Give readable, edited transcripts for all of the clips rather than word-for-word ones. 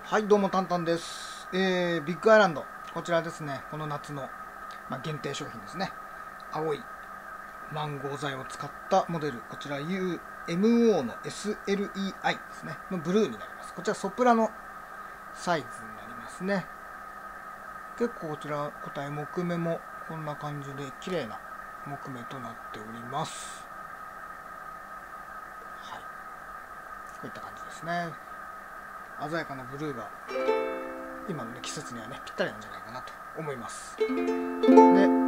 はい、どうもタンタンです。ビッグアイランド、こちらですね、この夏の、限定商品ですね。青いマンゴー材を使ったモデル、こちら UMO の SLEI ですね、のブルーになります。こちらソプラノサイズになりますね。結構こちら個体木目もこんな感じで綺麗な木目となっております。はい、こういった感じですね。鮮やかなブルーが今の、季節にはねぴったりなんじゃないかなと思います。で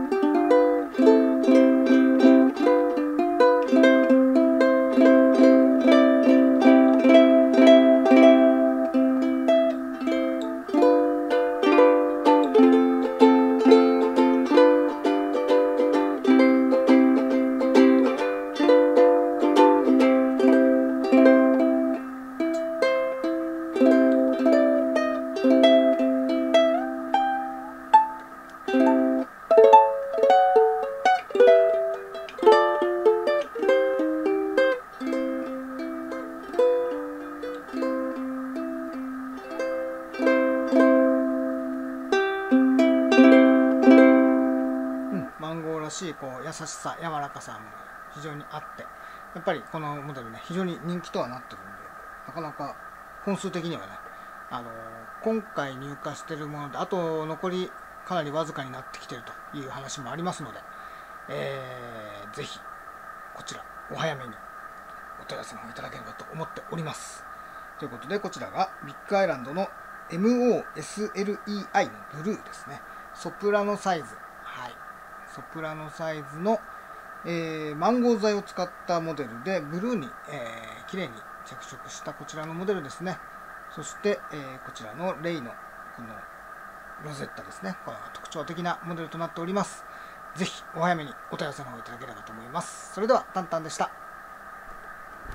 マンゴーらしい優しさ、柔らかさも非常にあって、やっぱりこのモデルね、非常に人気とはなってるんで、なかなか本数的にはね、今回入荷してるもので、あと残りかなりわずかになってきてるという話もありますので、ぜひこちらお早めにお問い合わせの方いただければと思っております。ということで、こちらがビッグアイランドの MOSLEI のブルーですね。ソプラノサイズ。はい。ソプラノサイズの、マンゴー材を使ったモデルで、ブルーに、綺麗に着色したこちらのモデルですね。そして、こちらのレイのこのロゼッタですね。これが特徴的なモデルとなっております。ぜひお早めにお問い合わせの方いただければと思います。それではタンタンでした。